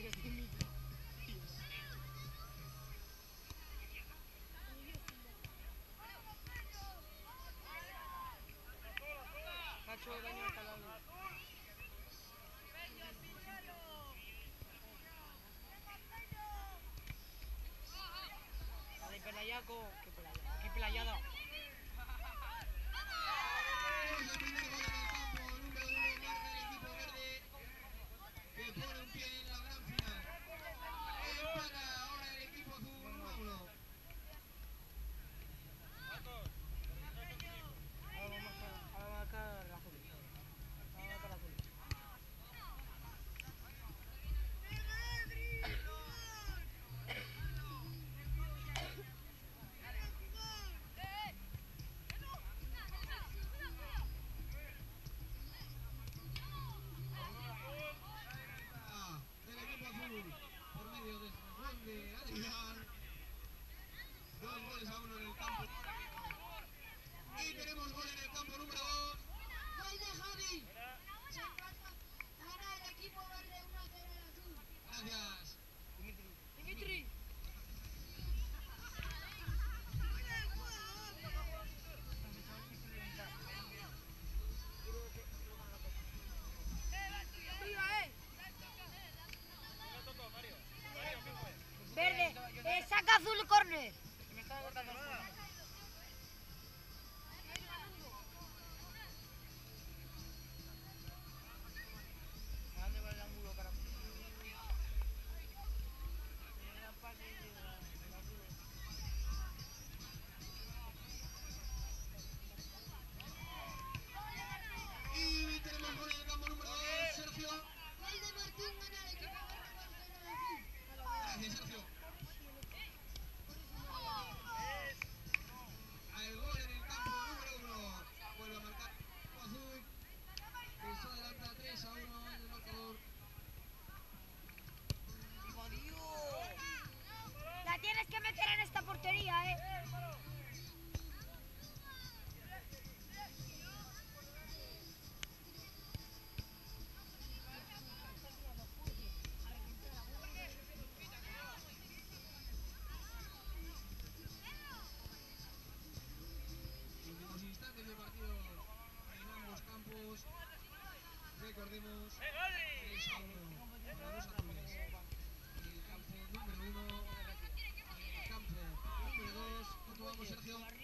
Nacho, el año calado. Dale, pelayaco. Qué pelayada. Verde, saca azul córner. Me estaba cortando el culo. Me dan de ver el ángulo para... Y tenemos gol en el campo número 2, Sergio. Gol de Martín, gana el equipo Barcelona. Gracias, Sergio. Al gol en el campo número 1. Vuelve a marcar azul. Que se adelanta 3-1 en el marcador. La tienes que meter en esta portería, Últimos instantes de partido en ambos campos. Recordemos 3-1 para los azules. En el campo número 1. En el campo número 2. ¿Cuánto vamos, Sergio?